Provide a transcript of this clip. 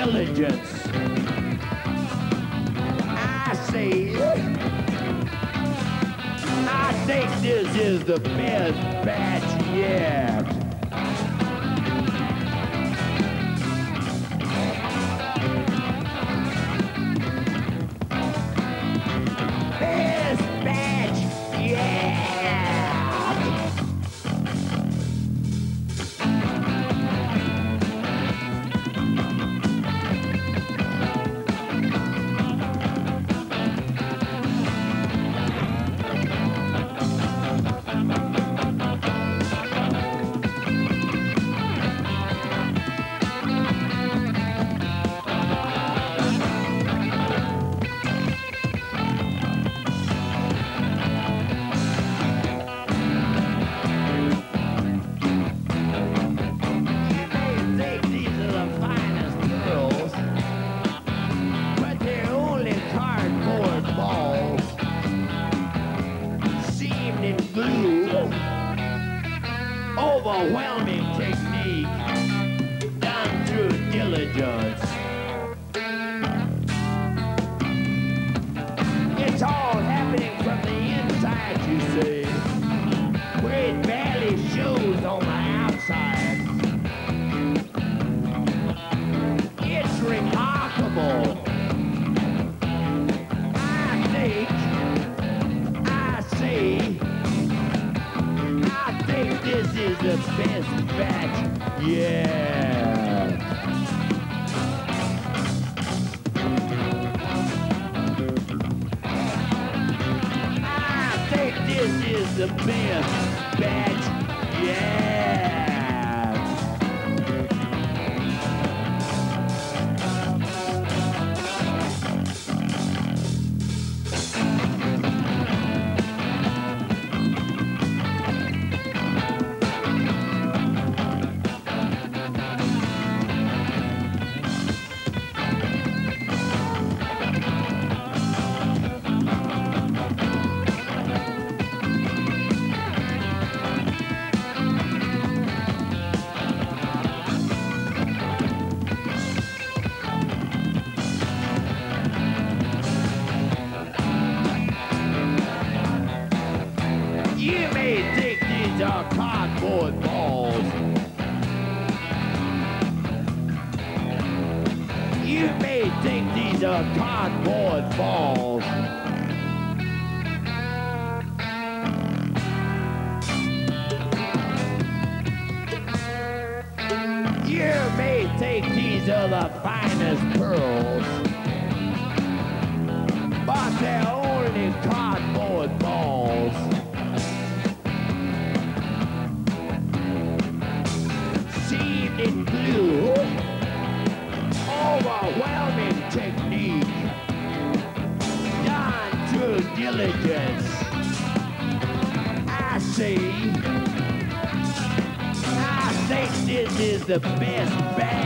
diligence. I think this is the best batch yet. Best batch yet. Overwhelming technique done through diligence. It's all happening from the inside, you see, where it barely shows on the outside. It's remarkable. I think this is the best batch. Yeah. I think this is the best batch. Yeah. You may think these are cardboard balls. You may think these are cardboard balls. You may think these are the finest pearls, but they're only cardboard balls. Seamed in glue, overwhelming technique, done through diligence. I think this is the best batch.